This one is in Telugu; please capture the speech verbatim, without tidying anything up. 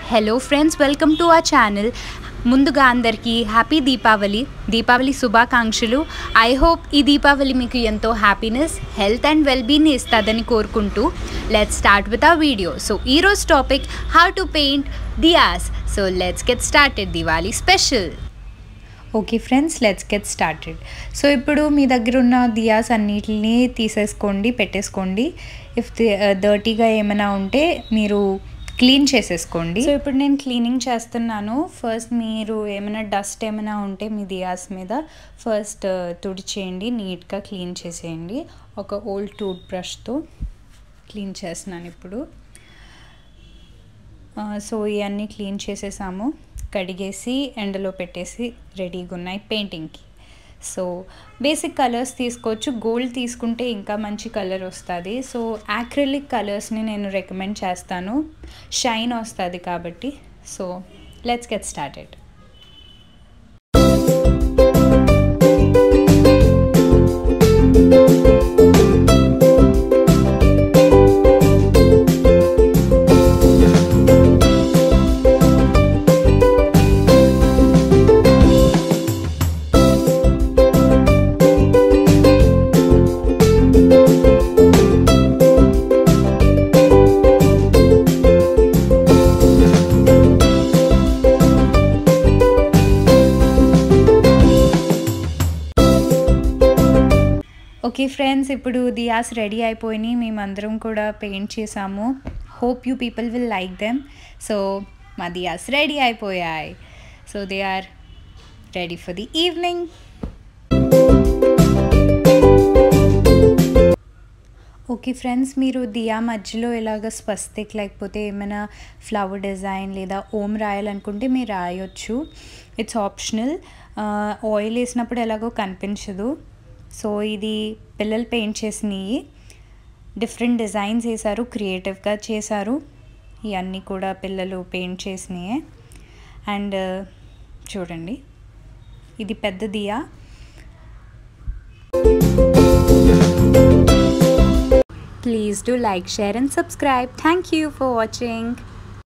Hello friends, welcome to our channel. ముందుగా అందరికీ హ్యాపీ దీపావళి దీపావళి శుభాకాంక్షలు. ఐ హోప్ ఈ దీపావళి మీకు ఎంతో హ్యాపీనెస్, హెల్త్ అండ్ వెల్బీని ఇస్తుందని కోరుకుంటూ let's start with our video. So ఈరోజు topic how to paint diyas. So let's get started. Diwali special. Okay friends, let's get started. So ఇప్పుడు మీ దగ్గర ఉన్న దియాస్ అన్నిటిని తీసేసుకోండి, పెట్టేసుకోండి. ఇఫ్ డర్టీగా ఏమైనా ఉంటే మీరు క్లీన్ చేసేసుకోండి. సో ఇప్పుడు నేను క్లీనింగ్ చేస్తున్నాను. ఫస్ట్ మీరు ఏమైనా డస్ట్ ఏమైనా ఉంటే మీ దియాస్ మీద ఫస్ట్ తుడిచేయండి, నీట్గా క్లీన్ చేసేయండి. ఒక ఓల్డ్ టూత్ బ్రష్తో క్లీన్ చేస్తున్నాను ఇప్పుడు. సో ఇవన్నీ క్లీన్ చేసేసాము, కడిగేసి ఎండలో పెట్టేసి రెడీగా ఉన్నాయి పెయింటింగ్కి. సో బేసిక్ కలర్స్ తీసుకోవచ్చు, గోల్డ్ తీసుకుంటే ఇంకా మంచి కలర్ వస్తుంది. సో యాక్రిలిక్ కలర్స్ని నేను రికమెండ్ చేస్తాను, షైన్ వస్తుంది కాబట్టి. So let's get started. Okay friends, ఇప్పుడు దియాస్ రెడీ అయిపోయినాయి. మేమందరం కూడా పెయింట్ చేసాము. Hope you people will like them. So మా దియాస్ రెడీ అయిపోయాయి. So they are ready for the evening. Okay friends, మీరు దియా మధ్యలో ఇలాగ స్వస్తిక్ లేకపోతే ఏమైనా ఫ్లవర్ డిజైన్ లేదా ఓం రాయాలనుకుంటే మీరు రాయొచ్చు. It's optional. ఆయిల్ వేసినప్పుడు ఎలాగో కనిపించదు. సో ఇది పిల్లలు పెయింట్ చేసినవి, డిఫరెంట్ డిజైన్స్ వేశారు, క్రియేటివ్గా చేశారు. ఇవన్నీ కూడా పిల్లలు పెయింట్ చేసినవి. అండ్ చూడండి, ఇది పెద్ద diya. Please do like, share and subscribe. Thank you for watching.